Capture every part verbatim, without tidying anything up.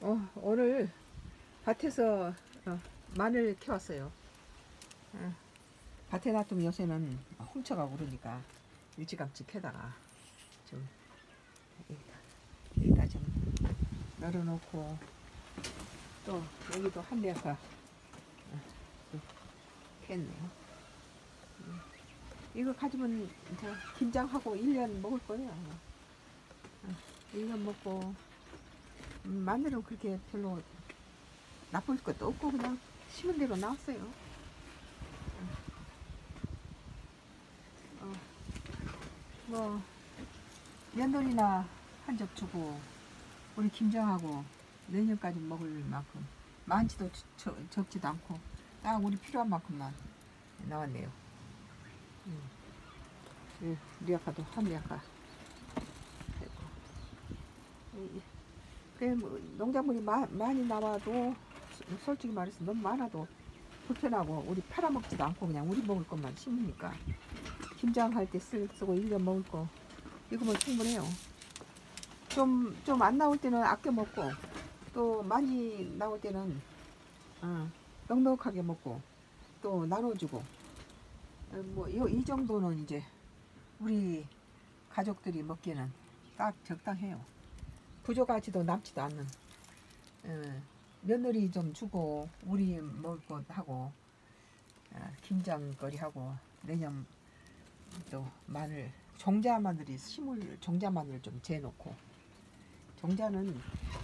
어, 오늘 밭에서 어, 마늘 캐왔어요. 어, 밭에 놔두면 요새는 훔쳐가고 그러니까 일찌감치 캐다가 좀 여기다, 여기다 좀 널어놓고, 또 여기도 한 대가 어, 캤네요. 음, 이거 가지면 저 김장하고 일 년 먹을 거예요. 어, 일 년 먹고, 음, 마늘은 그렇게 별로 나쁠 것도 없고 그냥 심은 대로 나왔어요. 어, 뭐 며느리나 한 적 주고 우리 김장하고 내년까지 먹을 만큼 많지도 저, 적지도 않고 딱 우리 필요한 만큼만 나왔네요. 음. 음, 리아카도 한 리아카. 그 뭐 농작물이 마, 많이 나와도 솔직히 말해서 너무 많아도 불편하고 우리 팔아먹지도 않고 그냥 우리 먹을 것만 심으니까 김장할 때 쓰, 쓰고 일 년 먹을 거 이거면 충분해요. 좀 좀 안 나올 때는 아껴 먹고, 또 많이 나올 때는 어, 넉넉하게 먹고 또 나눠주고, 어, 뭐 이 정도는 이제 우리 가족들이 먹기에는 딱 적당해요. 부족하지도 남지도 않는. 어, 며느리 좀 주고 우리 먹을 것 하고, 어, 김장거리 하고, 내년 또 마늘, 종자 마늘이 심을 종자 마늘 좀 재놓고. 종자는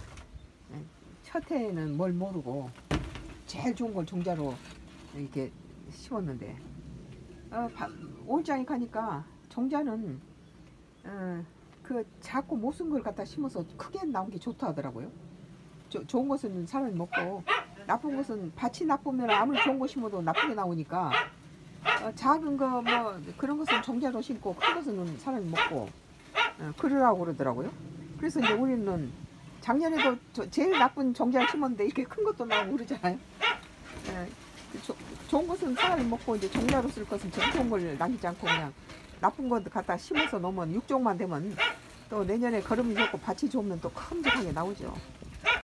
첫 해에는 뭘 모르고 제일 좋은 걸 종자로 이렇게 심었는데, 어, 올장에 가니까 종자는 어, 그 자꾸 못 쓴 걸 갖다 심어서 크게 나온 게 좋다 하더라고요. 조, 좋은 것은 사람이 먹고, 나쁜 것은 밭이 나쁘면 아무리 좋은 거 심어도 나쁘게 나오니까, 어, 작은 거 뭐 그런 것은 종자로 심고 큰 것은 사람이 먹고, 어, 그러라고 그러더라고요. 그래서 이제 우리는 작년에도 저, 제일 나쁜 종자를 심었는데 이렇게 큰 것도 나오고 그러잖아요. 예, 조, 좋은 것은 사람이 먹고 이제 종자로 쓸 것은 제일 좋은 걸 남기지 않고 그냥 나쁜 것 갖다 심어서 놓으면 육종만 되면 또 내년에 거름이 좋고 밭이 좋으면 또 큼직하게 나오죠.